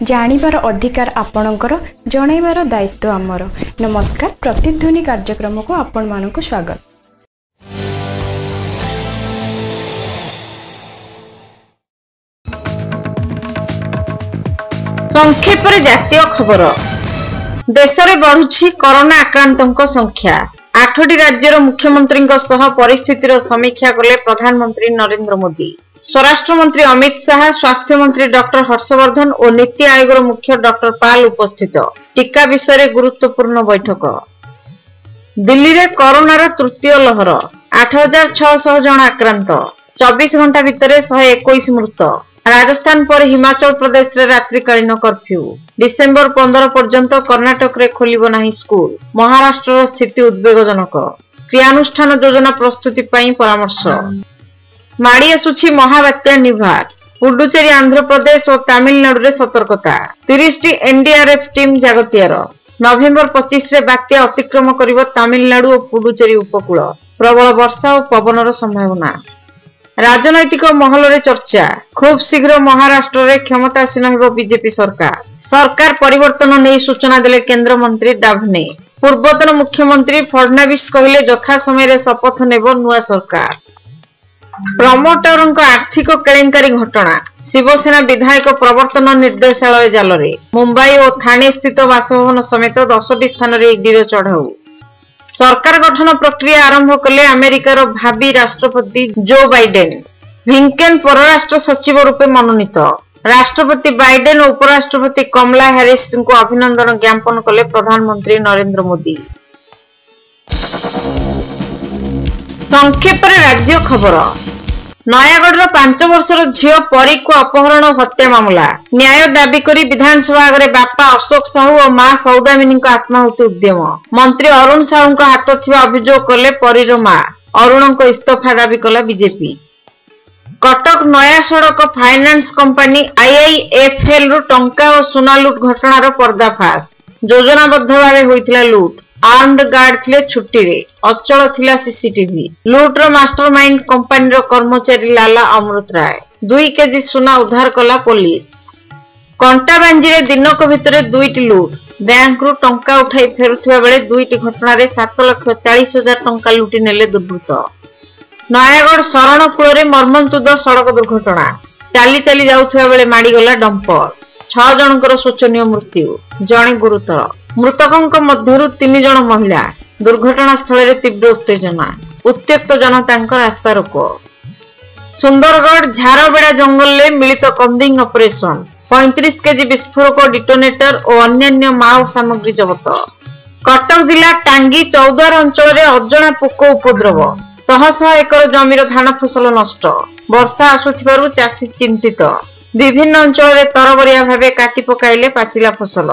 जानिबार अधिकार आपणकर जनइबार दायित्व आमर। नमस्कार, प्रतिध्वनि कार्यक्रम को आपण मानक स्वागत। संक्षेप जातीय खबर। देश में बढ़ुछि कोरोना आक्रांतों संख्या। 8टी राज्यर मुख्यमंत्री परिस्थितिर समीक्षा कले प्रधानमंत्री नरेंद्र मोदी। स्वराष्ट्र मंत्री अमित शाह, स्वास्थ्य मंत्री डॉक्टर हर्षवर्धन और नीति आयोग मुख्य डॉक्टर पाल उपस्थित। टीका विषय गुरुत्वपूर्ण बैठक। दिल्ली रे कोरोनार तृतीय लहर। 8600 जन आक्रांत। 24 घंटा भितर 121 मृत। राजस्थान पर हिमाचल प्रदेश रे रात्रिकालीन कर्फ्यू। डिसेंबर 15 पर्यंत कर्नाटक रे खोलिबो नाही स्कूल। महाराष्ट्र स्थिति उद्वेगजनक। क्रियानुष्ठान योजना प्रस्तुति पई परामर्श। माड़ी आसुछि महाबात्या निभार। पुडुचेरी, आंध्र प्रदेश और तमिलनाडु रे सतर्कता। 30 टी एनडीआरएफ टीम जागतियार। नवेम्बर 25 रे बात्या अतिक्रम करिवो तमिलनाडु और पुडुचेरी उपकूल। प्रबल वर्षा और पवनर संभावना। राजनैतिक महल रे चर्चा। खूब शीघ्र महाराष्ट्र रे क्षमतासीन हेबो बीजेपी सरकार। सरकार परिवर्तन नै सूचना देले केंद्र मंत्री डाभने। पूर्वतन मुख्यमंत्री फडणवीस कहिले यथा समय रे शपथ नेबो नुआ सरकार। प्रमोटरों आर्थिक केलेंकारी घटना। शिवसेना विधायक प्रवर्तन निर्देशालय जालरे। मुंबई और थाने स्थित बासभवन समेत 10टी स्थान रे ईडी चढ़ाऊ। सरकार गठन प्रक्रिया आरंभ कले अमेरिकार भावी राष्ट्रपति जो बाइडेन। ब्लिंकेन परराष्ट्र सचिव रूपे मनोनीत। राष्ट्रपति बाइडेन और उपराष्ट्रपति कमला हैरिस को अभिनंदन ज्ञापन कले प्रधानमंत्री नरेंद्र मोदी। संक्षेप राज्य खबर। नयागढ़ 5 वर्षर झील परी को अपहरण हत्या मामला। न्याय दाबी करी विधानसभा आगे बापा अशोक साहू और मां सौदामिनी आत्माहुति उद्यम। मंत्री अरुण साहू हाथ थिबा अभियोग कले परीर मां। अरुण इस्तीफा दाबी कला बीजेपी। कटक नया सड़क फाइनान्स कंपनी आईआईएफएल रु टंका और सुना लुट घटनार पर्दाफाश। योजनाबद्ध भावे होइथिला लुट। आर्म्ड गार्ड थिले छुट्टी रे। अचल थिला सीसीटीवी। लुट्र मास्टरमाइंड कंपनी कर्मचारी लाला अमृत राय। 2 केजी सुना उद्धार कला पुलिस। कंटाबांजी रे दिनक भितर 2टी लुट। बैंक रु टंका उठाई फेरुथिबा बेले 2टी घटना रे 7,40,000 टंका लुटी नेले दुर्बृत्त। नयागढ़ शरणकूल रे मर्मन्तुद सड़क दुर्घटना। चाली चाली जाउथिबा बेले माडी गला डंपर। 6 जनकर शोचनीय मृत्यु, जणे गुरुतर। मृतकों मध्यरु 3 जन महिला। दुर्घटना स्थल रे तीव्र उत्तेजना। उत्त्यक्त जनता रास्ता रोक। सुंदरगढ़ झारबेड़ा जंगल में मिलित कम्बिंग ऑपरेशन। 35 केजी विस्फोरक, डिटोनेटर और अन्य माओ सामग्री जबत। कटक जिला टांगी चौद्वार अंचल में अजଣା पोक उपद्रव। शह शह एकर जमीर धान फसल नष्ट। वर्षा आसुथिबारु चाषी चिंतित। विभिन्न अंचल में तरबरिया भावे काटी पकाइले पाचिला फसल।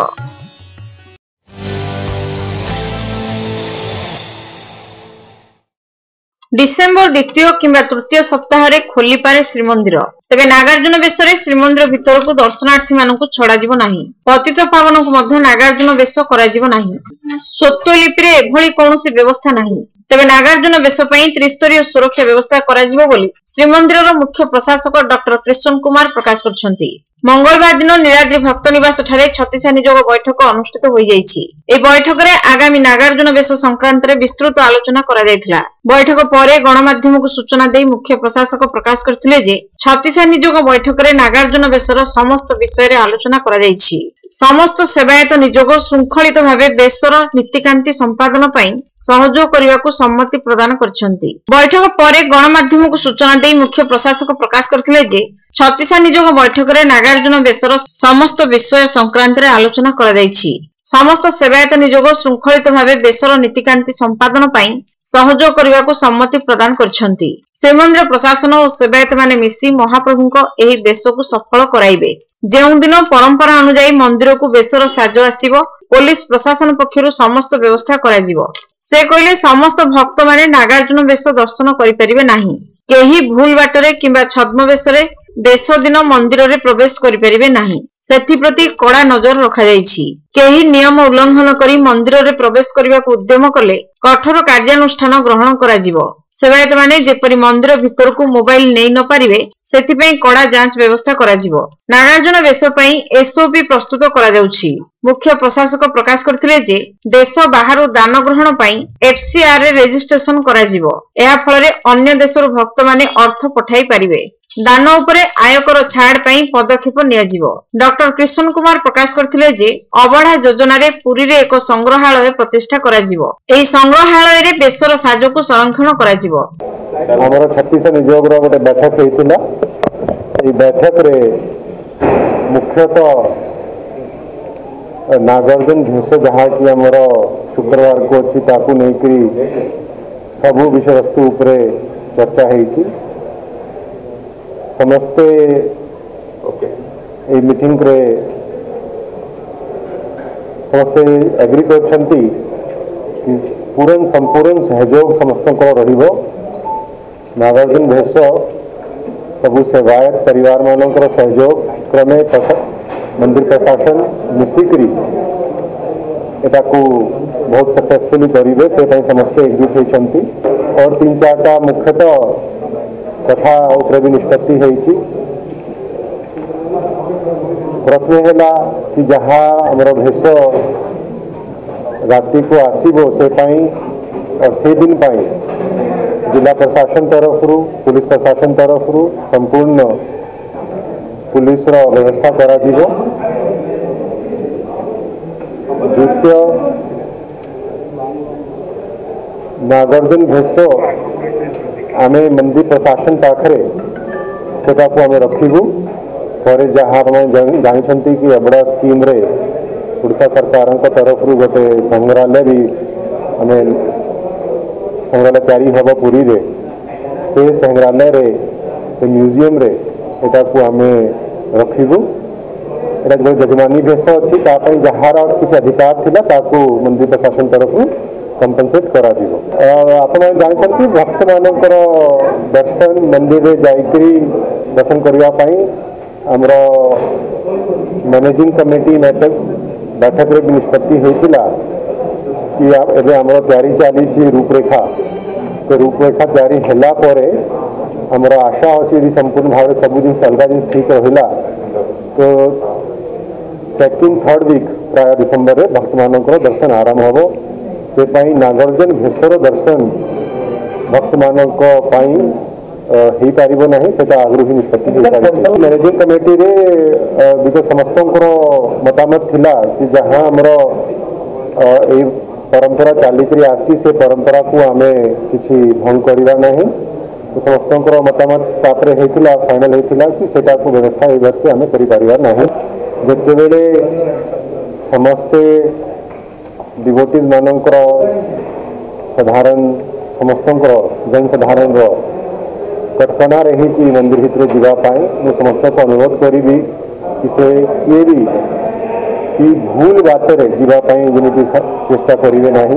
डिसेंबर द्वितीय किंबा तृतीय सप्ताह रे खोली पारे श्रीमंदिर। तेबे नागार्जुन बेश रे श्रीमंदिर भितर को दर्शनार्थी मानकु छड़ा जिवो नाही। पतित पावन को मध्य नागार्जुन बेश करा जिवो नाही। स्वत्वलिपि रे एभली कोनोसी व्यवस्था नाही। तेबे नागार्जुन बेश पई त्रिस्तरीय सुरक्षा व्यवस्था करा जिवो बोली श्रीमंदिर मुख्य प्रशासक डॉक्टर कृष्ण कुमार प्रकाश करछंती। मंगलवार दिन नीलाद्री भक्त निवास ठारे छत्तीसा निजोग बैठक अनुष्ठित होई जाईछि। ए बैठक रे आगामी नागार्जुन बेश संक्रांत रे विस्तृत आलोचना करा जायथिला। बैठक परे गणमाध्यम को सूचना देई मुख्य प्रशासक प्रकाश करथिले जे छत्तीसा निजोग बैठक रे नागार्जुन बेशर समस्त विषय रे आलोचना करा जाईछि। समस्त सेवायत निजोग श्रृंखलित भावे बेशर नीतिकांति संपादन पई सहयोग करबाकू सम्मति प्रदान करछंती। बैठक परे गणमाध्यम को सूचना देई मुख्य प्रशासक प्रकाश करथिले जे छत्तीसा निजोग बैठक रे नागार्जुन बेशर समस्त विषय संक्रांत रे आलोचना करा जाईछि। समस्त सेवायत निजोग श्रृंखलित भावे बेशर नीतिकांति संपादन पई सहयोग करबाकू सम्मति प्रदान करछंती। श्रीमंदिर प्रशासन और सेवायत माने मिसी महाप्रभुको एही बेशकू सफल कराइबे। जेउं दिन परंपरा अनुसार मंदिर को बेशर साज आसीबो, पुलिस प्रशासन पक्षरु समस्त व्यवस्था करा जिवो। से कहले समस्त भक्त माने नागार्जुन बेश दर्शन करि परिबे नाही। केही भूल बाटरे किंबा छद्म बेशरे बेश दिन मंदिर रे प्रवेश करि परिबे नाही। सेथि प्रति कड़ा नजर रखा जाईछि। केही नियम उल्लंघन करी मंदिर रे प्रवेश करबाकू उद्यम कले कठोर कार्यानुष्ठान ग्रहण करा जिवो। सेवायत माने जेपरि मंदिर भितर को मोबाइल नहीं न पारिबे सेथिपई कड़ा जांच व्यवस्था करा जिवो। नागार्जुन वेश पई एसओपी प्रस्तुत करा जाउछि। मुख्य प्रशासक प्रकाश करथिले जे देश बाहर दान ग्रहण पई एफसीआर रे रजिस्ट्रेशन करा जिवो। एहा फଳରେ अन्य देशर भक्त माने अर्थ पठाई पारिबे। दान उपरे आयकर छाड़ पई पदक्षेप निया जिवो। डॉक्टर कृष्ण कुमार प्रकाश करथिले जे अबढ़ा योजना रे पुरी रे एक संग्रहालय प्रतिष्ठा करा जिवो। एही संग्रहालय रे बेसर साजो को संरक्षण करा जिवो। हमर 36 नियोगर गोटे बैठक हेतिला। एही बैठक रे मुख्यतः नागार्जुन भेष जहाँ कि आमर शुक्रवार को अच्छी ताकू नहीं करी सबू विषय वस्तु उपरे चर्चा होती। समस्ते ए मीटिंग रे समस्ते एग्री करछंती कि पूर्ण संपूर्ण सहयोग समस्त रहिबो। नागार्जुन भेष सबू सेवायत परिवार मानकर सहयोग क्रमे मंदिर प्रशासन मिसिकरी एटा को बहुत सक्सेसफुली करिवे से समस्ते एकजुट होती। और 3-4टा मुख्यतः कथा उपरे भी निष्पत्ति होती। प्रथम है कि जहाँ आमर भेष राति को आसीबो से पाई और से दिन पाई जिला प्रशासन तरफ पुलिस प्रशासन तरफ संपूर्ण पुलिस रो व्यवस्था करा जीवो। द्वितीय नागार्जुन भेष आमे मंदिर प्रशासन पाखरे सेटा को आमे रखिबू। पर जहाँ जानी कि एबड़ा स्कीम रे उड़ीसा सरकार तरफ गोटे संग्रहालय भी आमे संग्रहालय तैयारी हम पुरी रे से संग्रहालय रे से म्यूजियम रे एटा को आमे रखिबू। एटा जो जजमानी भेष अच्छी जार किसी अधिकार थिला ताकू मंदिर प्रशासन तरफ कंपनसेट करा जीवो। आपण जानछंती भक्त मानकर दर्शन मंदिर रे जाईकरी दर्शन करिया पई हमरो मैनेजिंग कमिटी बैठक रे निष्पत्ति हेतिला कि एबे हमरो तैयारी चली रूपरेखा से रूपरेखा तैयारी हैला परे हमरो आशा अछि यदि संपूर्ण भाव सब जिन अलग जिन ठीक रहिला तो 2-3 वीक प्राय डिसेम्बर रे भक्त मानकर दर्शन आरंभ होबो। से पाई नागार्जुन भेषर दर्शन भक्त मानक पाई ही पारिबो नहीं सेटा आगु ही निष्पत्ति हो सारी। मैनेजिंग कमिटी रे बिकज समस्तंकर मतामत थिला कि जहां हमरो ए परंपरा चालिकरी आसी से परंपरा को आमे किछि भंग करिवा नहीं। तो समस्तंकर मतामत तापरे हेतिला फाइनल हेतिला कि सेटा को व्यवस्था ए वर्ष आमे करि पारिबा नहीं। जेते बेले समस्ते डिवोटीज मानकर साधारण समस्तंकर जनसाधारण कटकणा रही मंदिर भितर जावाई मुझे समस्त को अनुरोध करी कि से किए भी कि भूल बाटर जावाई जमी चेष्टा करेंगे ना।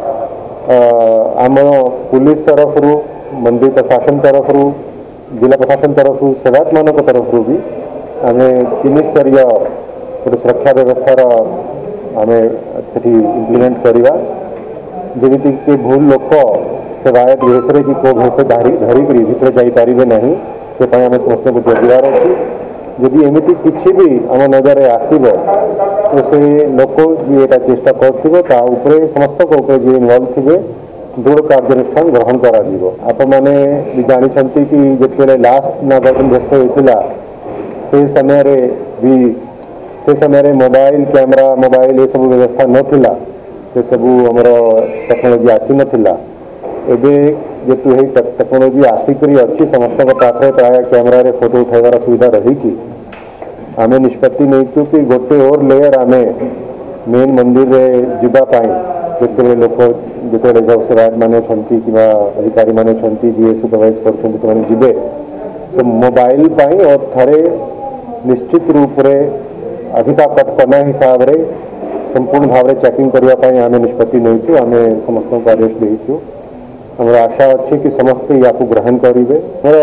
आम पुलिस तरफ मंदिर प्रशासन तरफ जिला प्रशासन तरफ सेवायत मान तरफ भी आम 3 स्तरीय गोटे सुरक्षा व्यवस्थार आम से इम्प्लीमेंट करवा जमीती कि भूल लोक सेवायत भेष कि को भेष धरिक भितर जापारे ना से आम समस्त को जगवार अच्छी। जदि एमती किसी भी आम नजर आसब तो से लोक जी यहाँ चेष्टा कर समस्त जी इनवल्व थे दृढ़ कार्यानुष्ठान ग्रहण कर। आपण मैंने भी जानते कि जिते लास्ट नागार्जुन भेष होता से समय भी से समय मोबाइल कैमरा मोबाइल ये सब व्यवस्था नाला से सब आमर टेक्नोलोजी आसी नाला। एबे जेतु हे टेक्नोलोजी आसिक अच्छी समस्त पाखे प्राय कैमरा रे फोटो उठाइबार सुविधा रही। आमे निष्पत्ति नहीं कि गोटे और लेयर आमे मेन मंदिर रे जीवाई जिते लोक जिते जो सेवायत मान कि अधिकारी मान जी सुपरवाइज करे सो मोबाइल और थे निश्चित रूप से अधिका कटकणा हिसाब से संपूर्ण भाव में चेकिंग करने आम निष्पत्ति नहीं आम समस्त को आदेश देचु। हमार आशा अच्छी कि समस्ते या ग्रहण करेंगे।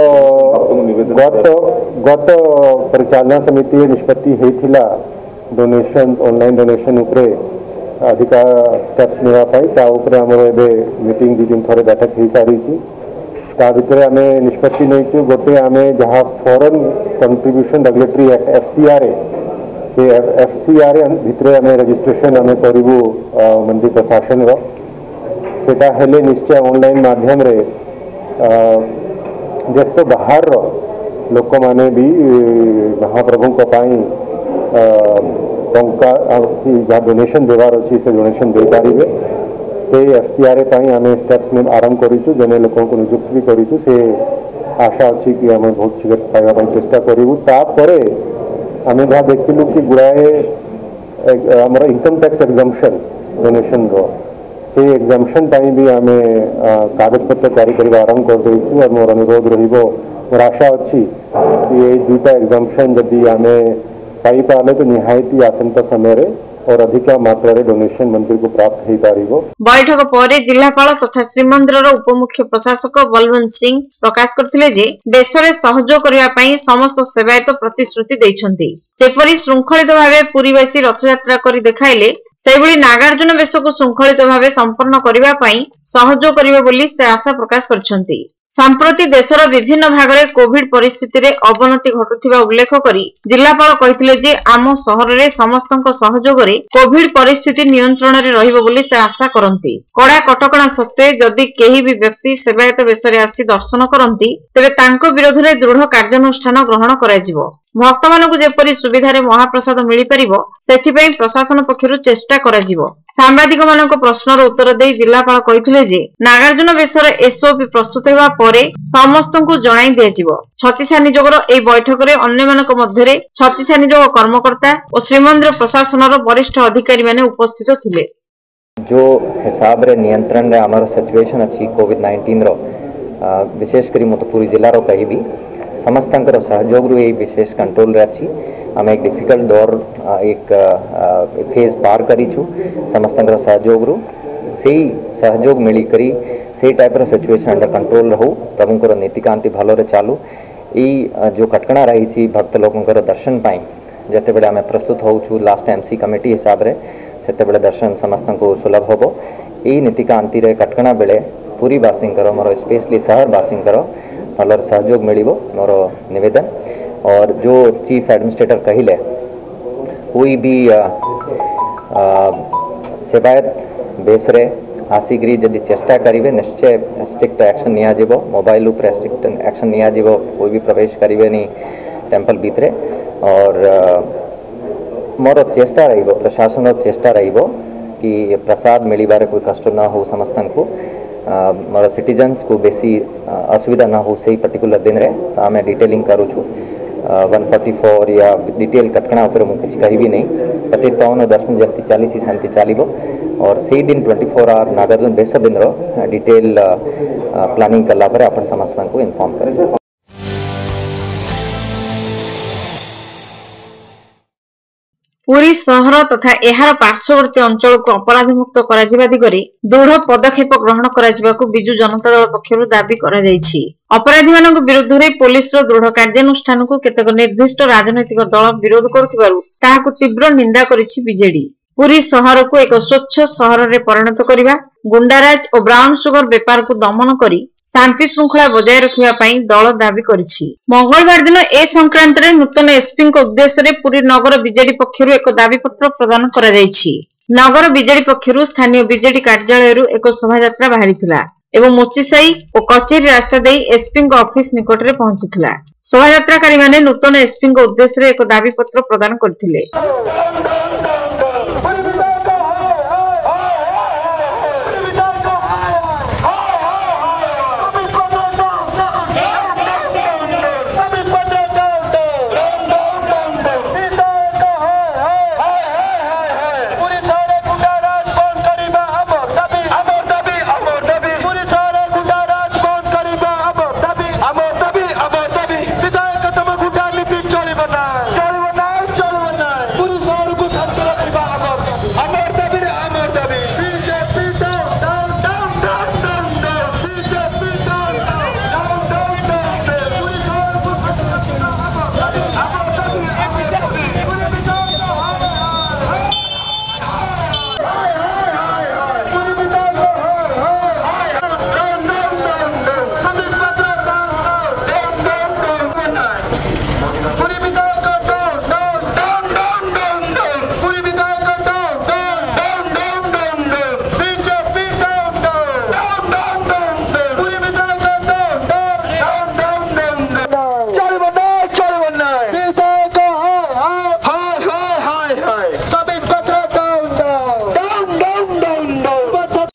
गत परिचालना समिति निष्पत्ति होता डोनेशन ऑनलाइन डोनेशन उपरे अधिका स्टेप्स नापी आमर ए मीटिंग 2-3 थर बैठक हो सारी ता भितर आम निष्पत्ति नहीं गोटे आम जहाँ foreign contribution regulatory act FCRA से FCRA भितर आम रजिस्ट्रेशन आम करूँ मंदिर प्रशासन सेटा हेले निश्चय ऑनलाइन माध्यम रे देश बाहर लोक माने भी महाप्रभु टंका जहाँ डोनेशन देवार अच्छी से डोनेशन दे पारे से FCRA आम स्टेप्स में आरंभ करूँ जने लोक नियुक्त भी करूँ से आशा अच्छी कि आम बहुत शीघ्र पाइबा चेष्टा करूँ तापर आम जहाँ देखिलु कि गुड़ाए आमर इनकम टैक्स एग्जाम्पशन डोनेशन से एग्जाम्पशन भी आम कागजपत्र तैयारी आरंभ कर देचु और मोर अनुरोध रहिबो मोर आशा अच्छी कि ये दुईटा एग्जाम्पशन जदि आम पाई पाले तो निहायती आसंता समय रे और अधिक मात्रा रे डोनेशन मंदिर को प्राप्त हो पारिबो। बैठक पर जिलापाल तथा श्रीमंदिर उपमुख्य प्रशासक बलवंत सिंह प्रकाश करथिले जे देश रे सहयोग करिया पई समस्त सेवायत प्रतिश्रुति दैछंती जेपरि श्रृंखलित भावे पुरीवासी रथयात्रा करी देखाइले सेबळी नागार्जुन बेश को श्रृंखलित भावे संपन्न करिवा पई सहयोग करिवे बोली से आशा प्रकाश करछंती। संप्रति देशर विभिन्न भाग में कोविड परिस्थिति रे अवनति घटुथिबा उल्लेख करी जिलापाल कहिथिले जे आम शहर रे समस्तक सहयोग रे कोविड परिस्थिति नियंत्रण रे रहिबो बोली से आशा करंती। कड़ा कटकणा सत्वे जदि केही भी व्यक्ति सेवायत बेश रे आसी दर्शन करंती तेबे तांको विरोध रे दृढ़ कार्यानुष्ठान ग्रहण कराजिवो। भक्त मानकु जेपरि सुविधा रे महाप्रसाद मिली परिबो सेथिपई प्रशासन पक्षरु चेष्टा कराजिवो। सांबादिक मानक प्रश्नर उत्तर देई जिलापाल कहिथिले जे नागार्जुन बेशर SOP प्रस्तुत हेबा परे समस्तंकु जणाई दियाजिवो। छत्तीसा नियोगर एई बैठक रे अन्य मानक मध्यरे छत्तीसा नियोग कर्मकर्ता और श्रीमंदिर प्रशासनर वरिष्ठ अधिकारी माने उपस्थित थिले। जो हिसाब रे नियंत्रण रे हमर सिचुएशन अछि कोविड-19 रो विशेष करी मत पूरी जिल्ला रो कहिबी समस्तंकर सहयोग रु ए विशेष कंट्रोल रे अछि। हम एक डिफिकल्ट दौर एक फेज पार करिछु समस्तंकर सहयोग रु सेही सहयोग मिली करी से टाइप रो सिचुएशन अंडर कंट्रोल रहू प्रभुंकर नीतिकांति भलो रे चालू ई जो कटकणा रही छी भक्त लोकंकर दर्शन पाई जते बेले हमें प्रस्तुत होउछु लास्ट MC कमिटी हिसाब रे सेते बेले दर्शन समस्तंको सुलभ होबो। ई नीतिकांति रे कटकणा बेले पूरी बासिंकर मोर स्पेशली शहर बासिंकर भलर सहयोग मिलिबो मोर निवेदन। और जो चीफ एडमिनिस्ट्रेटर कहिले कोई भी सेवायत बेसरे आसिकरी जदि चेष्टा करिवे निश्चय स्ट्रिक्ट एक्शन निया जिवो। मोबाइल ऊपर स्ट्रिक्ट एक्शन निया जिवो। कोई भी प्रवेश करिवे नहीं टेम्पल भीतरे। और मोर चेष्टा रहिबो प्रशासन चेष्टा रहिबो कि प्रसाद मिलिबारे कोई कष्ट ना हो समस्तंकु मोर सिटीजन्स को बेसी असुविधा ना हो से पर्टिकुलर दिन रे तो आम डिटेलिंग करूँ 144 या डिटेल कटकणा उपर मुझे कही भी नहीं प्रत्येक पावन दर्शन जमती चली सेमती चलो और से दिन 24 आवर नागार्जुन बेस दिन डिटेल प्लानिंग कला पर अपन समस्त को इन्फॉर्म करें। पुरी सहर तथा एहार पार्श्ववर्ती अंचल को अपराध मुक्त करा दिगरे दृढ़ पदक्षेप ग्रहण करा बिजु जनता दल पक्षरु दाबी करा जायछि। अपराधी मानक विरुद्ध रे पुलिस रो दृढ़ कार्यानुष्ठान को केतेक निर्दिष्ट राजनैतिक दल विरोध करुथिबारु ताहाकु तीव्र निंदा करिछि बीजेडी। पुरी सहर को एक स्वच्छ सहर रे परिणत करिबा गुंडाराज और ब्राउन सुगर व्यापार को दमन करी शांति श्रृंखला बजाय रखिबा पई दल दाबी करिछि। मंगलवार दिन ए संक्रांत रे नूतन एसपी को उद्देश्य रे पुरी नगर बीजेडी पक्षरु एक दाबी पत्र प्रदान करा जायछि। नगर बीजेडी पक्षरु स्थानीय बीजेडी कार्यालय रु एक शोभा यात्रा बाहरिथिला एवं मोचीसाई और कचेरी रास्ता देई एसपी को ऑफिस निकट रे पहुंचीथिला। शोभा यात्राकारी माने नूतन एसपी को उद्देश्य रे एक दाबी पत्र प्रदान करथिले। पुरी शहर को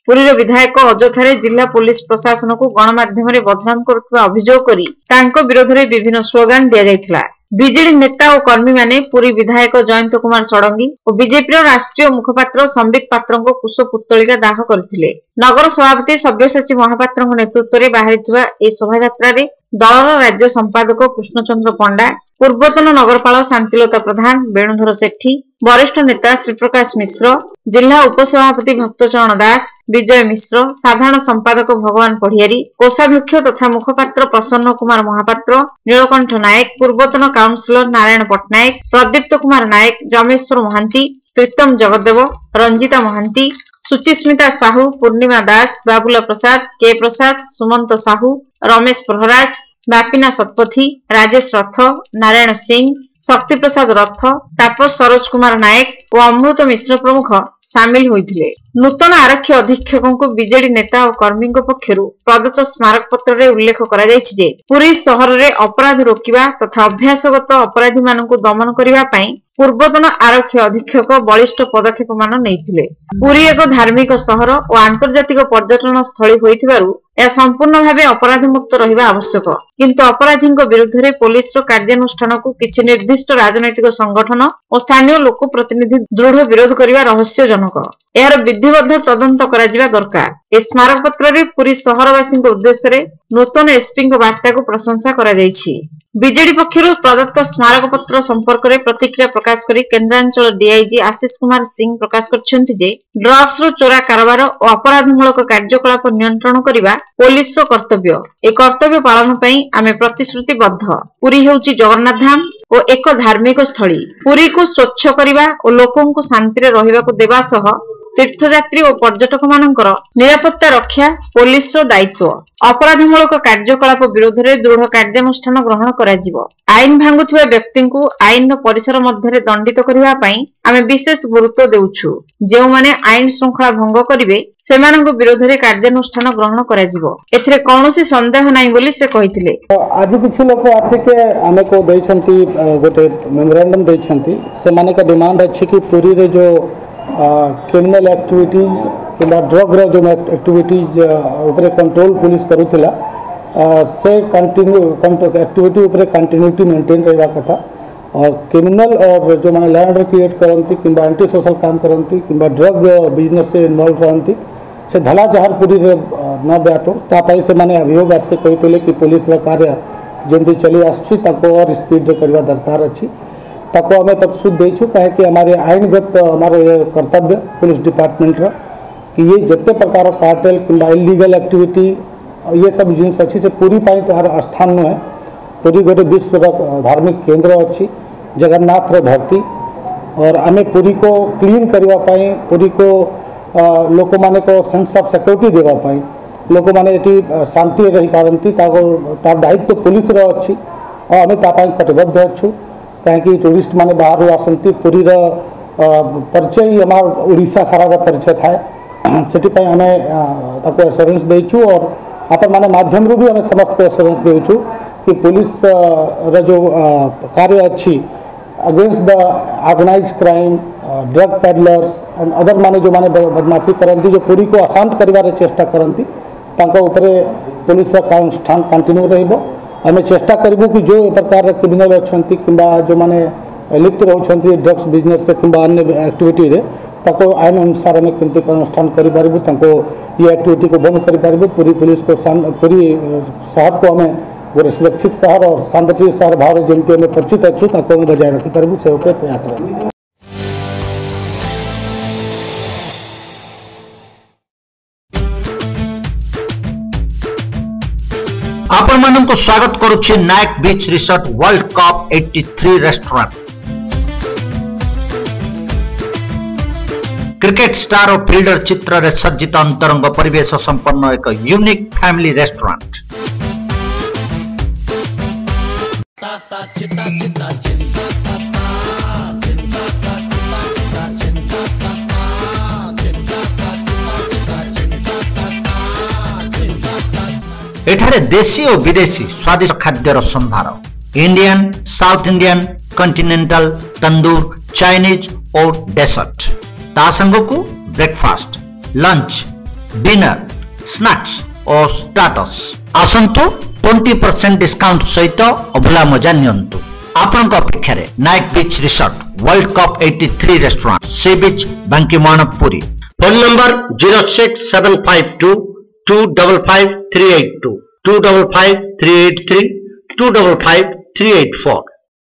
पुरी विधायक अଯଥାରେ जिला पुलिस प्रशासन को गणमाध्यम बदनाम करुवा अभियोग करी तांको विरोध में विभिन्न स्लोगान दिया जायतिला। बीजेडी नेता और कर्मी माने पुरी विधायक जयंत कुमार षडंगी और बीजेपी राष्ट्रीय मुखपात्र संबित पात्र कुश पुतलिका दाह करथिले। नगर सभापति सब्यसाची महापात्र नेतृत्व में बाहरी शोभा दलर राज्य संपादक कृष्णचंद्र पंडा, पूर्वतन नगरपाल शांतिलता प्रधान, वेणुधर सेठी, वरिष्ठ नेता श्रीप्रकाश मिश्र, जिला उपसभापति भक्तचरण दास, विजय मिश्र, साधारण संपादक भगवान पढ़ियारी, कोषाध्यक्ष तथा मुखपात्र प्रसन्न कुमार महापात्र, नीलकंठ नायक, पूर्वतन काउंसिलर नारायण पट्टनायक, प्रदीप्त कुमार नायक, जमेश्वर महांती, प्रीतम जगदेव, रंजिता महांती, सुचिस्मिता साहू, पूर्णिमा दास, बाबुला प्रसाद, के प्रसाद, सुमंत साहू, रमेश प्रहराज, बापिना शतपथी, राजेश रथ, नारायण सिंह, शक्ति प्रसाद रथ, तापस सरोज कुमार नायक और अमृत मिश्र प्रमुख सामिल होइथिले। नूतन आरक्षी अधीक्षकों को बीजेडी नेता और कर्मी पक्षरु प्रदत्त स्मारक पत्र रे उल्लेख करा जायछि जे पुरी शहर रे अपराध रोकिबा तथा अभ्यासगत अपराधी मानकु दमन करिबा पई पूर्वतन आरक्षी अधीक्षक बलिष्ठ पदक्षेप मान नैथिले। पुरी एक धार्मिक शहर और आंतर्जातिक पर्यटन स्थली होइथिबारु यह संपूर्ण भावे अपराध मुक्त रहिबा आवश्यक, किंतु अपराधी विरुद्ध रे पुलिस रो कार्यानुष्ठान को किछि निर्दिष्ट राजनैतिक संगठन और स्थानीय लोक प्रतिनिधि दृढ़ विरोध करिबा रहस्यजनक। यार विधिबद्ध तदंत करा जिबा दरकार। ए स्मारक पत्र रे पुरी शहरवासी उद्देश्य रे नूतन एसपी वार्ता को प्रशंसा करा जायछि। बीजेडी पक्षरु प्रदत्त स्मारक पत्र संपर्क में प्रतिक्रिया प्रकाश करी केन्द्रांचल डीआईजी आशीष कुमार सिंह प्रकाश करछन्ति जे ड्रग्स रो चोरा कारोबार और अपराधमूलक कार्यकलाप नियंत्रण करिबा पुलिस रो कर्तव्य। ए कर्तव्य पालन पई आमे प्रतिश्रुतिबद्ध। पुरी हेउची जगन्नाथ धाम और एक धार्मिक स्थली। पुरी को स्वच्छ करिबा और लोकों को शांति रे रहिबा को देबा सह तीर्थयात्री और पर्यटक मानकर निरापत्ता रक्षा पुलिस रो दायित्व। अपराधमूलक कार्यकलाप विरोध में दृढ़ कार्यानुष्ठान ग्रहण कराजिबो। आईन भांगुथिबा व्यक्ति को आईन परिसर मध्य दंडित करिबा पई आमे विशेष गुरुत्व देउछु। जेउ माने आईन श्रृंखला भंग करिवे सेमानक विरोध में कार्यानुष्ठान ग्रहण कराजिबो। एथिरे कोनोसी संदेह नाही बोली से कहिथिले। आज किछि लोक आछि के आमे को दैछंती गोटे मेमोरेंडम दैछंती। सेमाने का डिमांड अछि कि पुरी रे जो क्रिमिनल एक्टिविटीज कि ड्रग रो जो एक्टिविटीज ऊपर कंट्रोल पुलिस करूथिला से कंटिन्यू एक्टिविटी ऊपर कंटिन्यूटी मेंटेन रहबा कथा। और क्रिमिनल और जो माने लैंड क्रिएट करंती कि एंटी सोशल काम करंती कि ड्रग बिजनेस से इन्वॉल्व रहंती से धला जहार पुरी रे न ब्यातो तापाई से माने अभियोग आसे कहितले कि पुलिस रो कार्य जेंती चली आछि ताको और स्पीड रे करबा दरकार अछि। ताको हमें प्रतिश्रुति देछु कहे कि हमारे आईनगत हमारे कर्तव्य पुलिस डिपार्टमेंट रो कि ये जिते प्रकार कार्टेल कि इलीगल एक्टिविटी ये सब जिन अच्छी से पूरी पाई तार स्थान नुहे। पूरी गोटे विश्व धार्मिक केंद्र अच्छी जगन्नाथ रो धरती और आमे पुरी को क्लीन करबा पाई पुरी को लोक माने को सेंस ऑफ सिक्योरिटी देबा पाई लोक माने एटी शांति रही पारंती तार दायित्व पुलिस रो अच्छी और आमे ता पाई कटिबद्ध अछु। कहीं टूरिस्ट माने बाहर आसती पुरी परिचय हमार ओडिशा सारा परिचय थाए से आम एश्योरेंस देचु और आपण माने माध्यम भी आम समस्त को एश्योरेंस देचु कि पुलिस जो कार्य अच्छी against the organise crime drug peddlers and other माने जो माने बदमाशी करती जो पुरी को अशांत कर चेष्टा करती पुलिस का कंटिन्यू रहिबो। आम चेष्टा करूँ कि जो प्रकार क्रिमिनल अच्छा कि जो मैंने लिप्त रोचंती ड्रग्स बिजनेस से कि अन्य एक्टिविटी रे ताको आईन अनुसार आम केमती अनुष्ठान करूँ ये एक्टिविटी को बंद करें। पूरी पुलिस को पूरी शहर को आम गोटे सुरक्षित शहर और शांतिप्रिय शहर भाव में जमी आम परिचित अच्छु ताको बजाय रखिपारू से प्रयास करूँ। आपण मानन को स्वागत करुछि Nayak beach resort world cup 83 restaurant. Cricket star और फील्डर चित्र रे सज्जित अंतरंग परिवेश संपन्न एक यूनिक फैमिली रेस्टोरेंट। एठारे देशी और विदेशी स्वादिष्ट खाद्यर संभार Indian south Indian continental tandoor Chinese और डेसर्ट ता संग को ब्रेकफास्ट लंच डिनर स्नैक्स और स्टार्टर्स आसंतु 20% डिस्काउंट सहित अभुला मजा नियंतु आपण अपेक्षा नाइट beach resort world cup 83 restaurant sea beach Bankimohan Puri phone number 06752 255382 255383 255384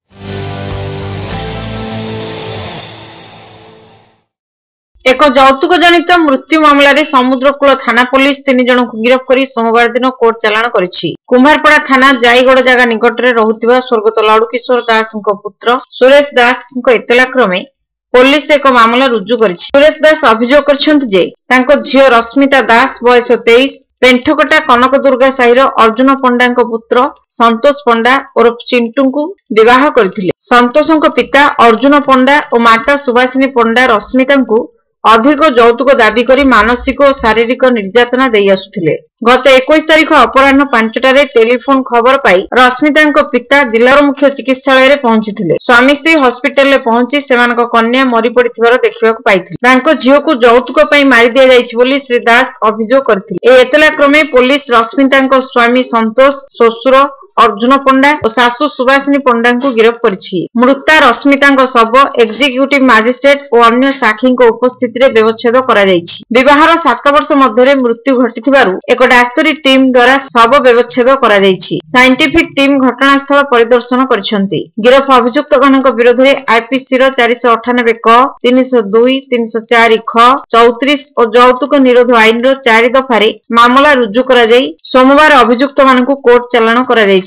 एक ଯୌତୁକ ଜନିତ ମୃତ୍ୟୁ ମାମଲାରେ ସମୁଦ୍ରକୂଳ ଥାନା ପୁଲିସ 3 ଜଣଙ୍କୁ ଗିରଫ କରି ସୋମବାର ଦିନ କୋର୍ଟ ଚାଲାଣ କରିଛି। କୁମ୍ଭାରପଡ଼ା ଥାନା ଜାଇଗଡ଼ ଜାଗା ନିକଟରେ ରହୁଥିବା ସ୍ୱର୍ଗତ ଲଡୁକିଶୋର ଦାସଙ୍କ ପୁତ୍ର ସୁରେଶ ଦାସଙ୍କ ଏତଲା କ୍ରମେ ପୁଲିସ ଏକ ମାମଲା ରୁଜୁ କରିଛି। ସୁରେଶ ଦାସ ଅଭିଯୋଗ କରିଛନ୍ତି ଯେ ତାଙ୍କ ଝିଅ ରଶ୍ମିତା ଦାସ ବୟସ 23 ପେଣ୍ଠକଟା କନକ ଦୁର୍ଗା ସାହିର ଅର୍ଜୁନ ପଣ୍ଡାଙ୍କ ପୁତ୍ର ସନ୍ତୋଷ ପଣ୍ଡା ଓରଫ ଚିଣ୍ଟୁଙ୍କୁ ବିବାହ କରିଥିଲେ। ସନ୍ତୋଷଙ୍କ ପିତା ଅର୍ଜୁନ ପଣ୍ଡା ଓ ମାତା ସୁଭାଷିନୀ ପଣ୍ଡା ରଶ୍ମିତାଙ୍କୁ ଅଧିକ ଯୌତୁକ ଦାବି କରି ମାନସିକ ଓ ଶାରୀରିକ ନିର୍ଯାତନା ଦେଇ ଆସୁଥିଲେ। ଗତ 21 ତାରିଖ ଅପରାହ୍ନ 5ଟାରେ ଟେଲିଫୋନ ଖବର ପାଇ ରଶ୍ମିତାଙ୍କ ପିତା ଜିଲ୍ଲାର ମୁଖ୍ୟ ଚିକିତ୍ସାଳୟରେ ପହଞ୍ଚିଥିଲେ। ସ୍ୱାମୀ ସ୍ତ୍ରୀ ହସ୍ପିଟାଲରେ ପହଞ୍ଚି ସେମାନଙ୍କ କନ୍ୟା ମରି ପଡିଥିବାର ଦେଖିବାକୁ ପାଇଥିଲେ। ତାଙ୍କ ଝିଅକୁ ଯୌତୁକ ପାଇଁ ମାରି ଦିଆଯାଇଛି ବୋଲି ଶ୍ରୀ ଦାସ ଅଭିଯୋଗ କରିଥିଲେ। ଏହି ଏତଲା କ୍ରମେ ପୋଲିସ ରଶ୍ମିତାଙ୍କ ସ୍ୱାମୀ ସନ୍ତୋଷ, ଶ୍ୱଶୁର ଅର୍ଜୁନ ପଣ୍ଡା ଓ ଶାଶୁ ସୁଭାଷିନୀ ପଣ୍ଡାଙ୍କୁ ଗିରଫ କରିଛି। ମୃତା ରଶ୍ମିତାଙ୍କ ଶବ ଏକ୍ଜିକ୍ୟୁଟିଭ ମାଜିଷ୍ଟ୍ରେଟ ଓ ଅନ୍ୟ ସାକ୍ଷୀଙ୍କ ଉପସ୍ଥିତିରେ ବ୍ୟବଚ୍ଛେଦ କରାଯାଇଛି। ବିବାହର 7 ବର୍ଷ ମଧ୍ୟରେ ମୃତ୍ୟୁ ଘଟିଥିବାରୁ ଏକ ଡାକ୍ତରୀ ଟିମ୍ ଦ୍ୱାରା ଶବ ବ୍ୟବଚ୍ଛେଦ କରାଯାଇଛି। ସାଇଣ୍ଟିଫିକ ଟିମ୍ ଘଟଣାସ୍ଥଳ ପରିଦର୍ଶନ କରିଛନ୍ତି। ଗିରଫ ଅଭିଯୁକ୍ତମାନଙ୍କ ବିରୋଧରେ ଆଇପିସିର 498 କ, 302, 304 ଖ, 34 ଓ ଯୌତୁକ ନିରୋଧ ଆଇନର 4 ଦଫାରେ ମାମଲା ରୁଜୁ କରାଯାଇ ସୋମବାର ଅଭିଯୁକ୍ତମାନଙ୍କୁ କୋର୍ଟ ଚାଲାଣ କରାଯାଇଛି।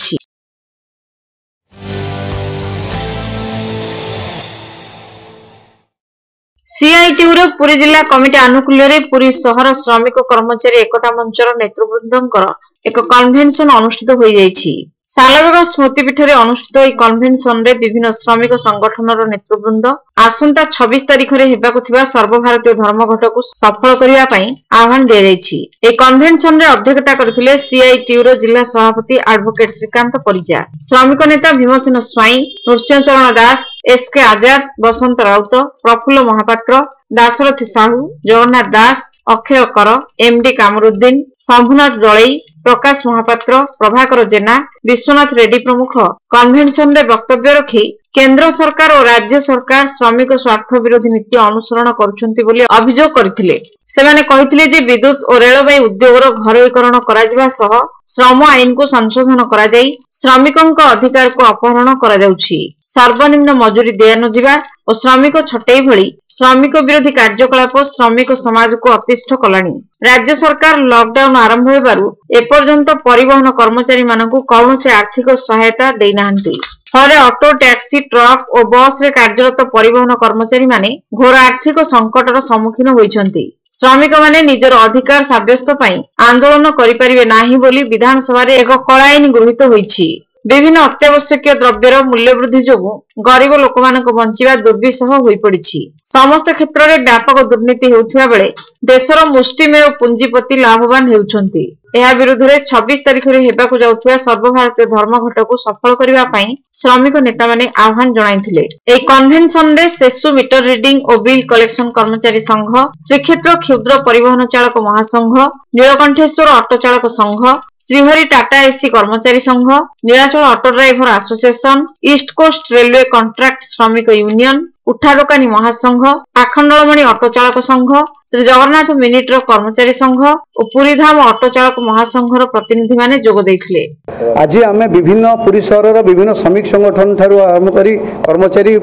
सीआईटीयू पुरी जिला कमिटी आनुकूल्य पुरी सहर श्रमिक कर्मचारी एकता मंचर नेतृवृंदर एक कन्वेन्शन अनुष्ठित हो जाइछि। सालबेग स्मृतिपीठ में अनुष्ठित यह कन्वेन्शन में विभिन्न श्रमिक संगठन नेतृवृंद आसंता 26 तारिख में होगा सर्वभारतीय धर्मघट को सफल करने आह्वान दि जाइछि। यह कन्वेन्शन में अध्यक्षता करथिले सीआईटीयू जिला सभापति एडवोकेट श्रीकांत परिजा, श्रमिक नेता भीमसेन स्वाई, नृसिंह चरण दास, एसके आजाद, बसंत राउत, प्रफुल्ल महापात्र, दाशरथी साहू, जगन्नाथ दास, अक्षय कर, एमडी कामरुद्दीन, शंभुनाथ दलई, प्रकाश महापात्र, प्रभाकर जेना, विश्वनाथ रेड्डी प्रमुख कन्वेन्शन में वक्तव्य रखी केंद्र सरकार और राज्य सरकार श्रमिक स्वार्थ विरोधी नीति अनुसरण करुछंती बोली अभियोग करथिले। सेमाने कहिथिले जे विद्युत और रेलवे उद्योगर घरोईकरण कराजिबा सह श्रम आईन को संशोधन करा जाई श्रमिकंक अधिकार को अपहरण करा जाउछि। सर्वनिम्न मजूरी दिया न जिबा और श्रमिक छटई भली श्रमिक विरोधी कार्यकलाप श्रमिक समाज को अतिष्ठ कलानी। राज्य सरकार लॉकडाउन आरंभ हेबारु एपर्यंत परिवहन कर्मचारी मानकु कौनसी आर्थिक सहायता देई नाहंती। फले ऑटो, टैक्सी, ट्रक और बस रे कार्यरत परिवहन कर्मचारी माने घोर आर्थिक संकटर सम्मुखीन होइछंती। श्रमिक माने निजर अधिकार साब्यस्त पई आंदोलन करि परिबे नाही बोली विधानसभा रे एक कड़ा आईन गृहीत होइछि। विभिन्न अत्यावश्यक द्रव्यर मूल्य वृद्धि जोगु गरीब लोकमानक बंचिबा दुर्विसह होई पड़िछि। समस्त क्षेत्र में व्यापक दुर्नीति हेउथिबा बेले देशर मुष्टिमेय पुंजीपति लाभवान हेउछंती। यह विरुद्ध में 26 तारिख में हेबाकु जाउथिबा सर्वभारतीय धर्मघट को सफल करबा पई श्रमिक नेता माने आह्वान जणाइथिले। ए कन्वेन्शन रे सेसु मीटर रीडिंग और बिल कलेक्शन कर्मचारी संघ, श्रीक्षेत्र क्षुद्र परिवहन चालक महासंघ, नीलकंठेश्वर ऑटो चालक संघ, श्रीहरि टाटा एसी कर्मचारी संघ, Nilachal auto driver association, east coast railway contract श्रमिक यूनियन, उठा दोकानी महासंघ, आखंडलमणि ऑटो चालक संघ, श्री जगन्नाथ मिनी ट्रक कर्मचारी संघ और पुरीधाम ऑटो चालक महासंघर प्रतिनिधि माने जोग देइथिले। आज आमे विभिन्न पुरी सहरर विभिन्न श्रमिक संगठन ठारू आरंभ करी कर्मचारी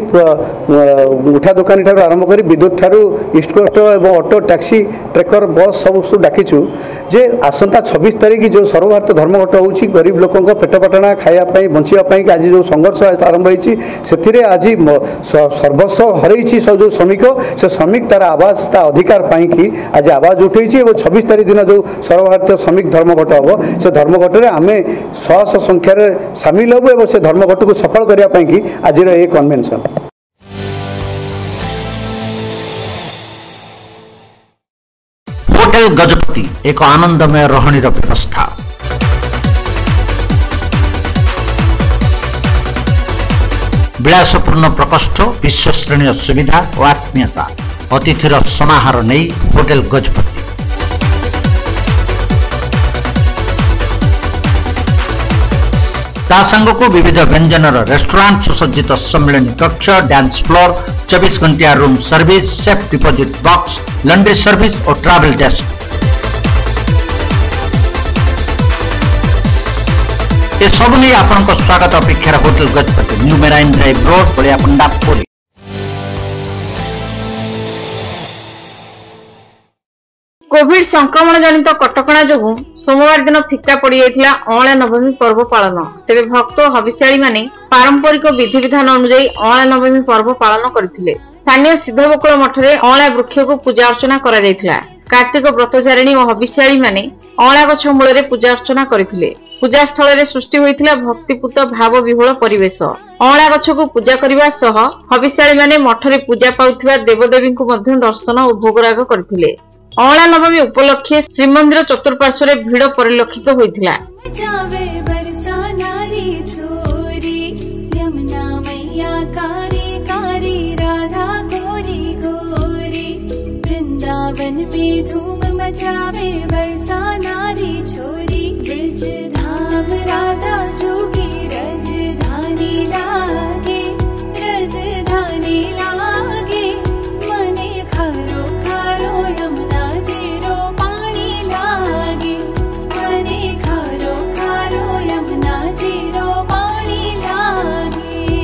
उठा दोकानी ठारू आरंभ करी विद्युत ठारू ईस्ट कोस्ट एवं ऑटो, टैक्सी, ट्रेकर, बस सब डाकिछु जे आसंता 26 तारिख जो सर्वभारतीय धर्मघट होउछि गरीब लोकंक पेटपाटना खाया पई बंचिया पई आज जो संघर्ष आरंभ होइछि सेथिरे आज सर्वस्व हरैछि सब जो श्रमिक से श्रमिक तार आवाज ता अधिकार कि आज आवाज उठे 26 तारिख दिन जो सर्वभारतीय श्रमिक धर्मघट हम से धर्मघट में आम शह संख्यार सामिल हबु और से धर्मघट को सफल करने की आज ये कन्वेन्शन। होटल गजपति एक आनंदमय रहणी व्यवस्था। विलासपूर्ण प्रकोष्ठ, विश्वश्रेणी सुविधा और आत्मीयता, अतिथिर समाहार नहीं होटल गजपति। ता संगको विविध व्यंजनर रेस्टोरेंट सुसज्जित सम्मेलन कक्ष, डांस फ्लोर, 24 घंटिया room service, safe deposit box, laundry service और ट्रैवल डेस्क। ये सब नहीं आपन को स्वागत अपेक्षा hotel Gajapati, new marine drive road, Baliapanda, Puri. Covid संक्रमण जनित कटकणा जोगु सोमवार दिन फिका पड़ी जाइथिला अँला नवमी पर्व पालन। तेबे भक्त और हविष्याली माने पारंपरिक विधि विधान अनुसार अँला नवमी पर्व पालन करथिले। स्थानीय सिद्धबकुल मठरे अँला वृक्ष को पूजा अर्चना करा जाइथिला। कार्तिक व्रतचारिणी और हविष्याली माने अँला गछ मूल पूजा अर्चना करथिले। पूजा स्थल रे सृष्टि होइथिला भक्तिपूत भाव विह्वल परिवेश। अँला गछ को पूजा करबा सह हविष्याली माने मठरे पूजा पाउथिबा देवदेवी को मध्य दर्शन और भोगराग करथिले। अँला नवमी उपलक्षे श्रीमंदिर चतुर्पार्श्व भिड़ परिलक्षित होइथिला। वृंदावन में धूम मचावे बरसा नारी छोरी, ब्रज धाम राधा जोगी रजधानी लागे, रजधानी लागे। मने खारो खारो यमुना जीरो पानी लागे, मने खारो खारो यमुना जीरो पानी लागे।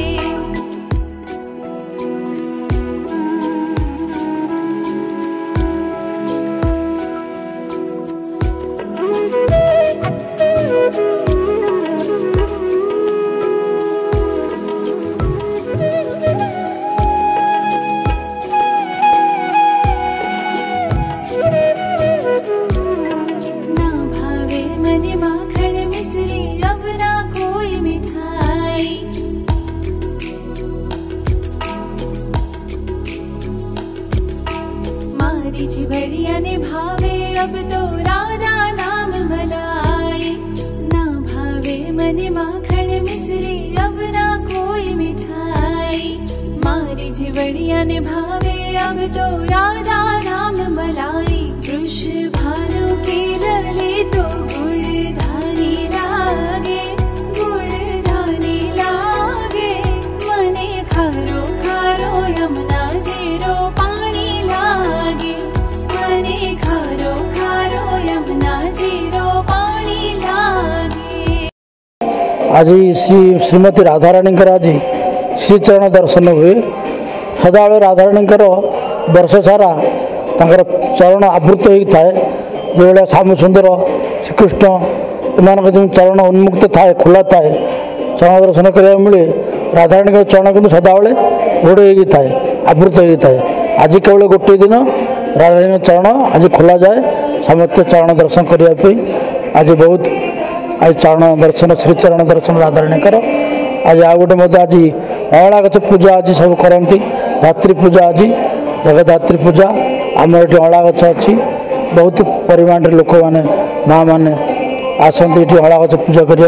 बढ़िया ने भावे अब तो राधा नाम मलाई, ना भावे मने माखन मिश्री अब ना कोई मिठाई। मारी जी बढ़िया ने भावे अब तो राधा नाम मलाई, वृष भानु के लले तो गुड़ धानी लागे, गुड़ धानी लागे। मने खारो खारो यमुना जीरो पानी लागे, मने खारो खारो यमुना जीरो पानी लागे। आज श्रीमती राधाराणी आज श्रीचरण दर्शन हुए। सदाबले राधाराणी वर्ष सारा तांकर चरण आवृत होता है। जो भाया श्याम सुंदर श्रीकृष्ण एम जो चरण उन्मुक्त थाए, खोला थाए, चरण दर्शन करा मिले। राधाराणी चरण कितु सदाबले घोड़े हो थाए, आवृत होता है। आज केवल गोटे दिन राधाराणी चरण आज खोला जाए, समस्त चरण दर्शन करने। आज बहुत आज चरण दर्शन, श्रीचरण दर्शन राधाराणी आज आ गोटे मत आज अँला गछ पूजा आज सब करती। धात्री पूजा आज जगधात्री पूजा आम ये अँला गछ अच्छी। बहुत परिमाण लोक मैंने माँ मैंने आसती ये अँला गछ पूजा करने।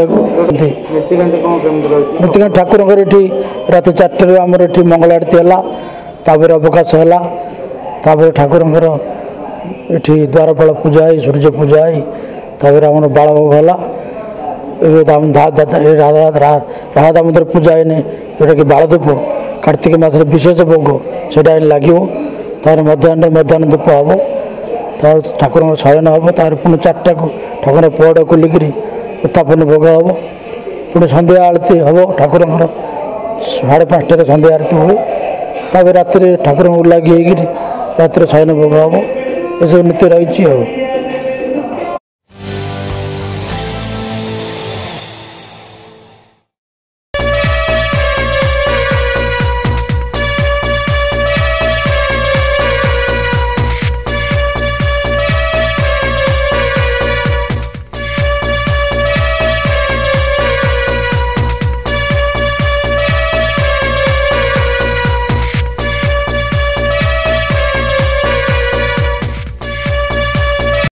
नीतिकांत ठाकुर ये रात 4 आमर ये मंगल आरती है, तापर अवकाश है, तापर ठाकुर ये द्वारपाल पूजा है, सूर्य पूजा है, तापर आम बालभोग है। राधा दामोदर पूजा है जोटा कि बालधूप कार्तिक मास विशेष भोग से लगे। तार मध्याह्न धूप हम, तार ठाकुर शयन हम, तार पुणी 4टा को ठाकुर पहड़ खोलिक उत्थापन भोग हम। पुणी सन्ध्या आरती हम, ठाकुर 5:30 सन्ध्या आरती हुए। तापर रात ठाकुर लगे रात शयन भोग हम। ये सब नीति रही।